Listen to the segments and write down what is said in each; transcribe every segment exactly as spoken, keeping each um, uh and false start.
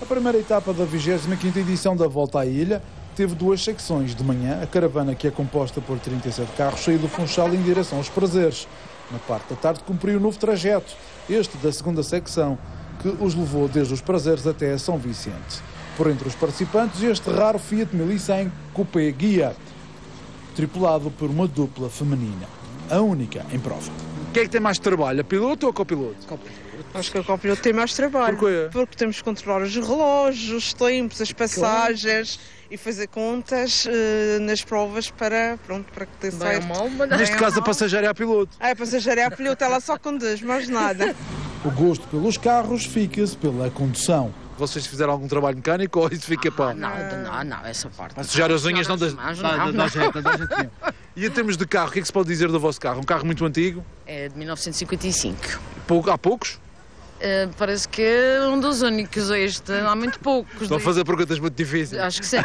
A primeira etapa da vigésima quinta edição da Volta à Ilha teve duas secções. De manhã, a caravana, que é composta por trinta e sete carros, saiu do Funchal em direção aos Prazeres. Na parte da tarde cumpriu um novo trajeto, este da segunda secção, que os levou desde os Prazeres até São Vicente. Por entre os participantes, este raro Fiat mil e cem Coupé Guia, tripulado por uma dupla feminina, a única em prova. Quem é que tem mais trabalho, a piloto ou a copiloto? Copiloto. Acho que a copiloto tem mais trabalho. Porquê? Porque temos que controlar os relógios, os tempos, as passagens, claro, e fazer contas uh, nas provas para, pronto, para que dê certo. Mal, mas Neste caso, a passageira é a piloto. É, a passageira é a piloto, ela só conduz, mais nada. O gosto pelos carros fica-se pela condução. Vocês fizeram algum trabalho mecânico ou isso fica para... Não, não, não, essa parte. A sujar as unhas não dá jeito. E em termos de carro, o que é que se pode dizer do vosso carro? Um carro muito antigo? É de mil novecentos e cinquenta e cinco. Pouco, há poucos? Uh, parece que é um dos únicos, este, há muito poucos. Estão a fazer perguntas muito difíceis. Acho que sim.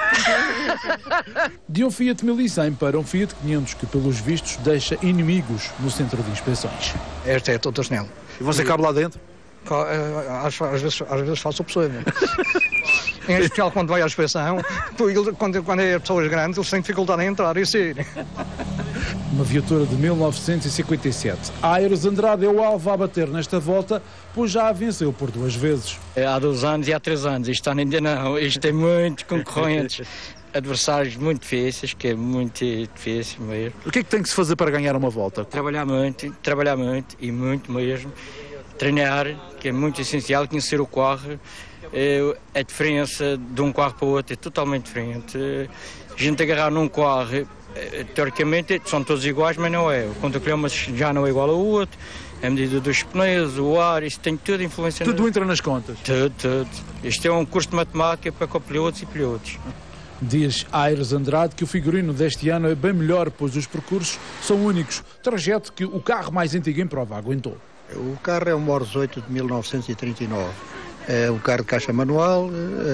De um Fiat mil e cem para um Fiat quinhentos, que pelos vistos deixa inimigos no centro de inspeções. Este é todo nele. E você cabe lá dentro? Às, às, vezes, às vezes faço o possível. Em especial quando vai à inspeção, quando, quando é pessoas grandes, eles têm dificuldade em entrar e sair. Uma viatura de mil novecentos e cinquenta e sete. Aires Andrade é o alvo a bater nesta volta, pois já a venceu por duas vezes. Há dois anos e há três anos, isto ainda não, isto tem muitos concorrentes, adversários muito difíceis, que é muito difícil mesmo. O que é que tem que se fazer para ganhar uma volta? Trabalhar muito, trabalhar muito e muito mesmo. Treinar, que é muito essencial, conhecer o carro. A diferença de um carro para o outro é totalmente diferente. A gente agarrar num carro, teoricamente são todos iguais, mas não é. O contra-clima já não é igual ao outro. A medida dos pneus, o ar, isso tem toda a influência. Tudo na... entra nas contas? Tudo, tudo. Isto é um curso de matemática para copilotos e pilotos. Diz Aires Andrade que o figurino deste ano é bem melhor, pois os percursos são únicos. Trajeto que o carro mais antigo em prova aguentou. O carro é um Morse oito de mil novecentos e trinta e nove. É um carro de caixa manual,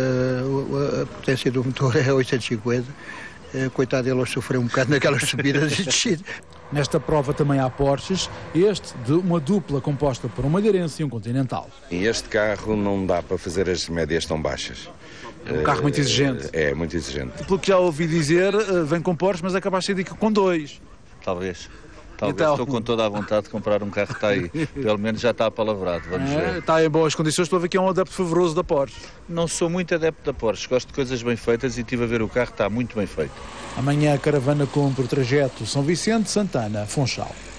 a potência do motor é oitocentos e cinquenta. Coitado dele, hoje sofreu um bocado naquelas subidas e descidas. Nesta prova também há Porsches, este de uma dupla composta por um madeirense e um continental. Este carro não dá para fazer as médias tão baixas. É um carro muito exigente. É, muito exigente. Pelo que já ouvi dizer, vem com Porsche, mas é capaz de ser com dois. Talvez. Talvez, então... estou com toda a vontade de comprar um carro que está aí. Pelo menos já está apalavrado, vamos é, ver. Está em boas condições, estou a ver que é um adepto fervoroso da Porsche. Não sou muito adepto da Porsche, gosto de coisas bem feitas e estive a ver o carro, está muito bem feito. Amanhã a caravana cumpre o trajeto São Vicente, Santana, Funchal.